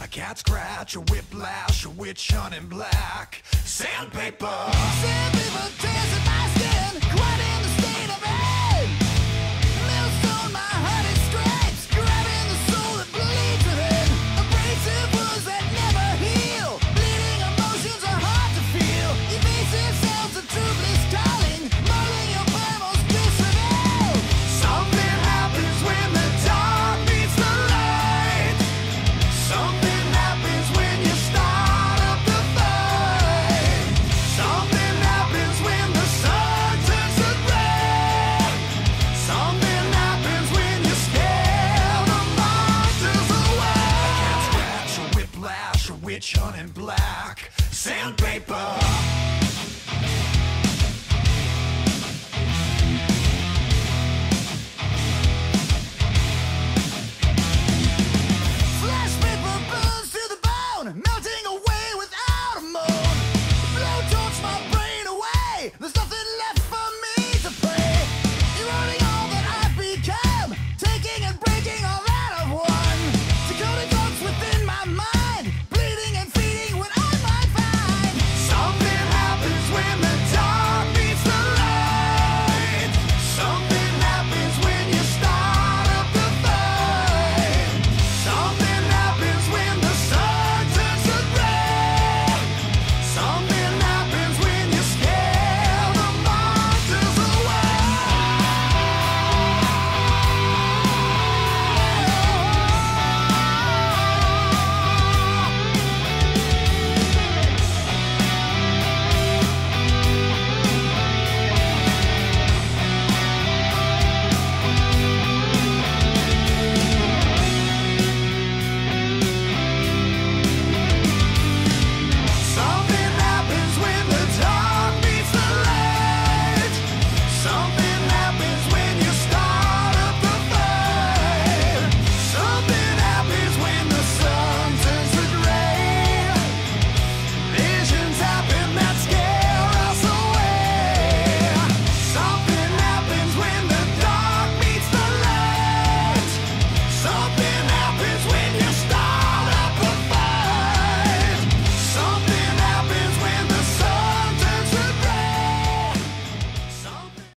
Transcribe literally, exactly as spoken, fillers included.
cat scratch, a whiplash, a witch hunt in black. Sandpaper. Sandpaper tears at my skin, caught in the state of pain. Millstone, my heart it strikes, grabbing the soul that bleeds within. Abrasive wounds that never heal, bleeding emotions are hard to feel. Evasive sounds of toothless calling, mauling your primal's disavow. Something happens when the dark meets the light. Something happens when you start up the fight. Something happens when the sun turns to red. Something happens when you scare the monsters away. A cat scratch, a whiplash, a witch hunt in black. Sandpaper.